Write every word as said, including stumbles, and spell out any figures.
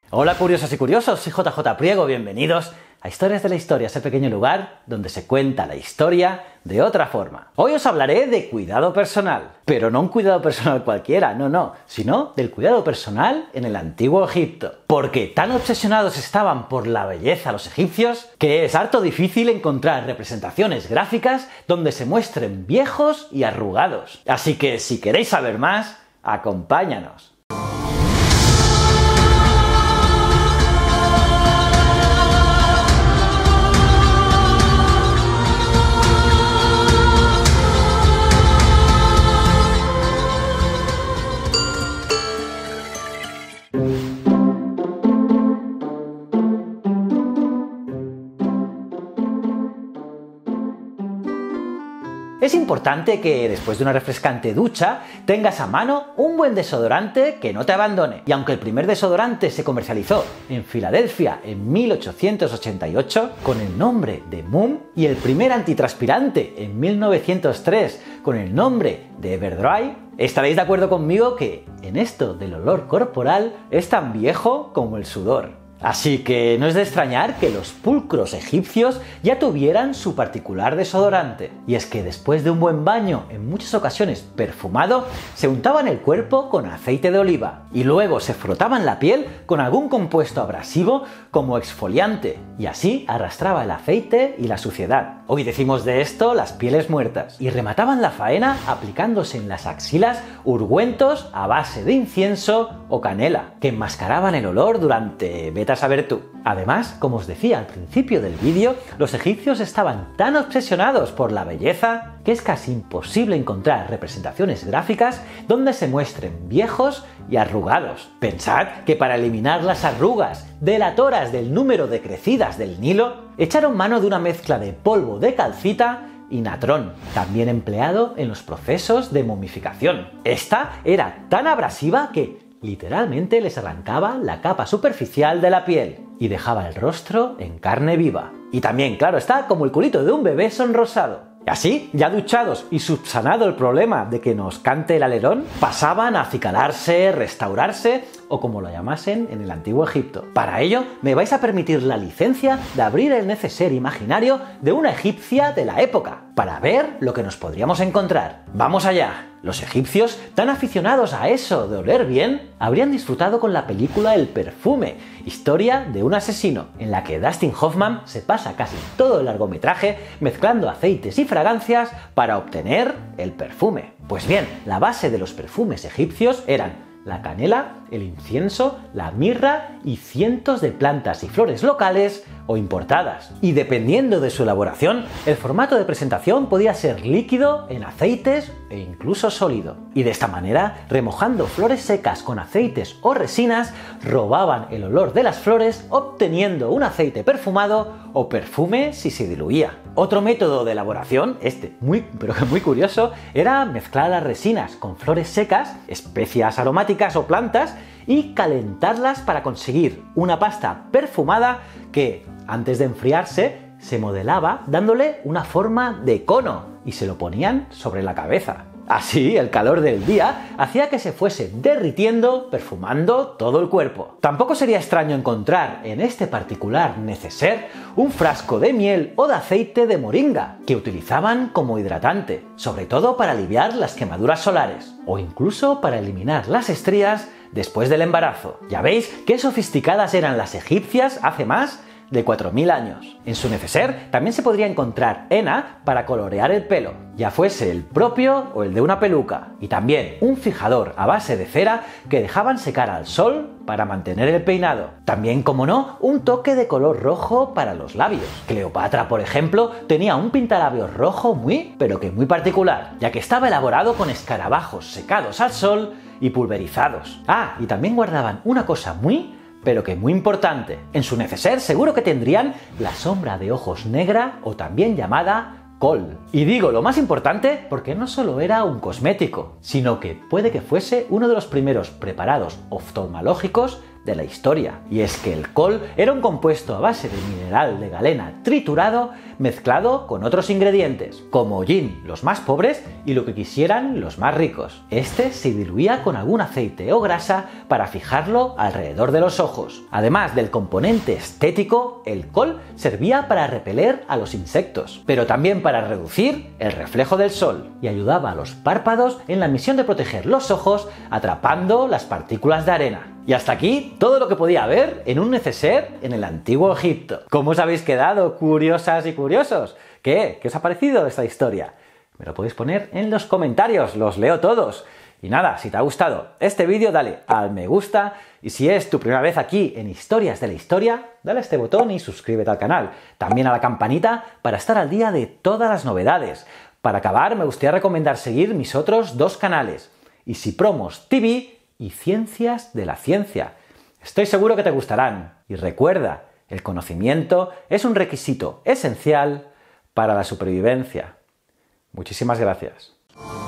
Hola curiosos y curiosos, soy J J Priego, bienvenidos a Historias de la Historia, ese pequeño lugar donde se cuenta la historia de otra forma. Hoy os hablaré de cuidado personal, pero no un cuidado personal cualquiera, no, no, sino del cuidado personal en el antiguo Egipto. Porque tan obsesionados estaban por la belleza los egipcios que es harto difícil encontrar representaciones gráficas donde se muestren viejos y arrugados. Así que si queréis saber más, acompáñanos. Es importante que después de una refrescante ducha tengas a mano un buen desodorante que no te abandone. Y aunque el primer desodorante se comercializó en Filadelfia en mil ochocientos ochenta y ocho con el nombre de Muum y el primer antitranspirante en mil novecientos tres con el nombre de Everdry, estaréis de acuerdo conmigo que en esto del olor corporal es tan viejo como el sudor. Así que no es de extrañar que los pulcros egipcios ya tuvieran su particular desodorante. Y es que después de un buen baño, en muchas ocasiones perfumado, se untaban el cuerpo con aceite de oliva y luego se frotaban la piel con algún compuesto abrasivo como exfoliante y así arrastraba el aceite y la suciedad. Hoy decimos de esto las pieles muertas. Y remataban la faena aplicándose en las axilas ungüentos a base de incienso o canela que enmascaraban el olor durante a saber tú. Además, como os decía al principio del vídeo, los egipcios estaban tan obsesionados por la belleza que es casi imposible encontrar representaciones gráficas donde se muestren viejos y arrugados. Pensad que para eliminar las arrugas delatoras del número de crecidas del Nilo, echaron mano de una mezcla de polvo de calcita y natrón, también empleado en los procesos de momificación. Esta era tan abrasiva que literalmente les arrancaba la capa superficial de la piel y dejaba el rostro en carne viva. Y también, claro está, como el culito de un bebé sonrosado. Y así, ya duchados y subsanado el problema de que nos cante el alerón, pasaban a acicalarse, restaurarse o como lo llamasen en el antiguo Egipto. Para ello, me vais a permitir la licencia de abrir el neceser imaginario de una egipcia de la época, para ver lo que nos podríamos encontrar. ¡Vamos allá! Los egipcios, tan aficionados a eso de oler bien, habrían disfrutado con la película El perfume, historia de un asesino, en la que Dustin Hoffman se pasa casi todo el largometraje mezclando aceites y fragancias para obtener el perfume. Pues bien, la base de los perfumes egipcios eran la canela, el incienso, la mirra y cientos de plantas y flores locales o importadas. Y dependiendo de su elaboración, el formato de presentación podía ser líquido, en aceites e incluso sólido. Y de esta manera, remojando flores secas con aceites o resinas, robaban el olor de las flores obteniendo un aceite perfumado o perfume si se diluía. Otro método de elaboración, este muy pero que muy curioso, era mezclar las resinas con flores secas, especias aromáticas o plantas y calentarlas para conseguir una pasta perfumada que, antes de enfriarse, se modelaba dándole una forma de cono y se lo ponían sobre la cabeza. Así, el calor del día hacía que se fuese derritiendo, perfumando todo el cuerpo. Tampoco sería extraño encontrar en este particular neceser un frasco de miel o de aceite de moringa que utilizaban como hidratante, sobre todo para aliviar las quemaduras solares o incluso para eliminar las estrías después del embarazo. Ya veis qué sofisticadas eran las egipcias hace más de cuatro mil años. En su neceser también se podría encontrar henna para colorear el pelo, ya fuese el propio o el de una peluca, y también un fijador a base de cera que dejaban secar al sol para mantener el peinado. También, como no, un toque de color rojo para los labios. Cleopatra, por ejemplo, tenía un pintalabios rojo muy, pero que muy particular, ya que estaba elaborado con escarabajos secados al sol y pulverizados. Ah, y también guardaban una cosa muy, pero que muy importante. En su neceser seguro que tendrían la sombra de ojos negra o también llamada col. Y digo lo más importante porque no solo era un cosmético, sino que puede que fuese uno de los primeros preparados oftalmológicos de la historia. Y es que el col era un compuesto a base de mineral de galena triturado mezclado con otros ingredientes, como hollín los más pobres y lo que quisieran los más ricos. Este se diluía con algún aceite o grasa para fijarlo alrededor de los ojos. Además del componente estético, el col servía para repeler a los insectos, pero también para reducir el reflejo del sol y ayudaba a los párpados en la misión de proteger los ojos atrapando las partículas de arena. Y hasta aquí todo lo que podía haber en un neceser en el antiguo Egipto. ¿Cómo os habéis quedado, curiosas y curiosos? ¿Qué? ¿Qué os ha parecido esta historia? Me lo podéis poner en los comentarios, los leo todos. Y nada, si te ha gustado este vídeo, dale al me gusta, y si es tu primera vez aquí en Historias de la Historia, dale a este botón y suscríbete al canal. También a la campanita para estar al día de todas las novedades. Para acabar, me gustaría recomendar seguir mis otros dos canales, Easy Promos T V y Ciencias de la Ciencia. Estoy seguro que te gustarán. Y recuerda, el conocimiento es un requisito esencial para la supervivencia. Muchísimas gracias.